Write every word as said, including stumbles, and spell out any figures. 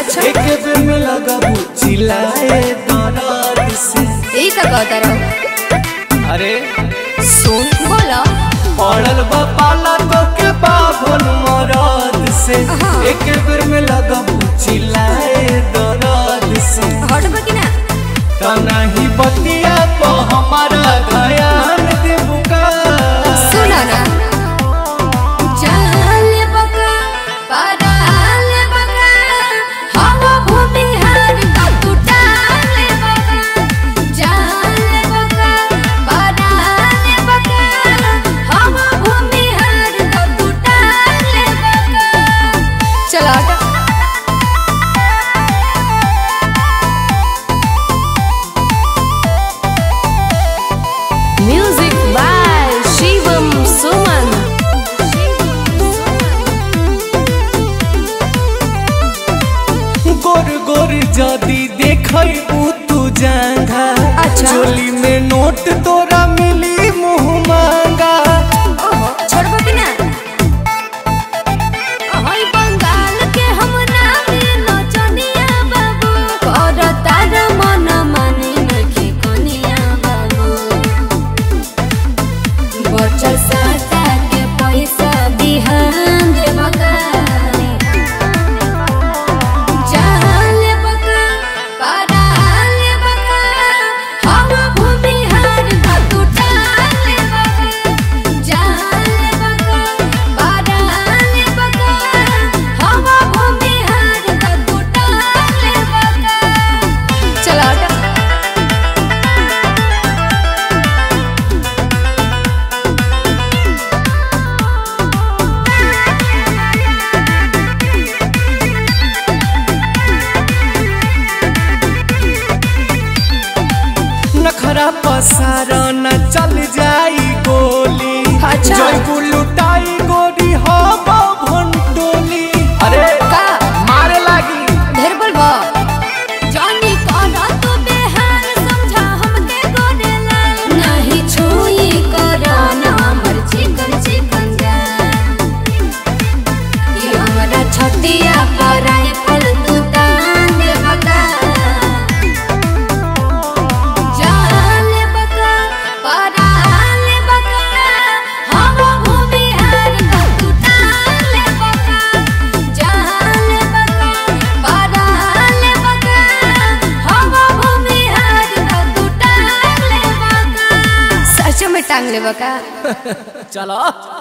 अच्छा एक बेर में लगबू चिल्लाए दर्द से। यही का कहता रहो। अरे सुन बोला पड़ल बा पाला तो के बाभन मरद से। एक बेर में लगबू चिल्लाए दर्द से। हटबा कि ना तना ही बतिया तो हमारा ध्यान देबू का। सुना ना चले बका पाराले बका हवा भूमि हार का टूटाले बका। चले बका पाराले बका हवा भूमि हार का टूटाले बका। चला हटा म्यूजिक बाय शिवम सुमन। गोर गोर जदी देखबू तू जांघा। अच्छा। चोली में नोट तोरा मिली मुँह मांगा। छोड़बो कि ना ओई बंगाल के हम नामी नचनिया बाबू करता रे मन माने नखी कनिया बाबू। बचल साता के पैसा बिहान दे बका। जाले बका पाराले बका हवा भूमि हार का टूटाले बका। जाले बका पाराले बका हवा भूमि हार का टूटाले बका। चला हटा नखरा पसारा न चल जाई गोली। अच्छा। जयबू लुटाई गोरी हो भंटोली। अरे का मारे लागी ढेर बोलबो जानी करा तू बेहाल समझा हमके गोरेला। नहीं छुई करा ना हमर चिकन चिकन जा। ये हमरा छतिया पर आई फल तू तान दे बका। जाले बका पाराले बका हवा भूमि हार का टूटाले बका। जाले बका पाराले बका हवा भूमि हार का टूटाले बका। सच में टांग ले बका। चलो।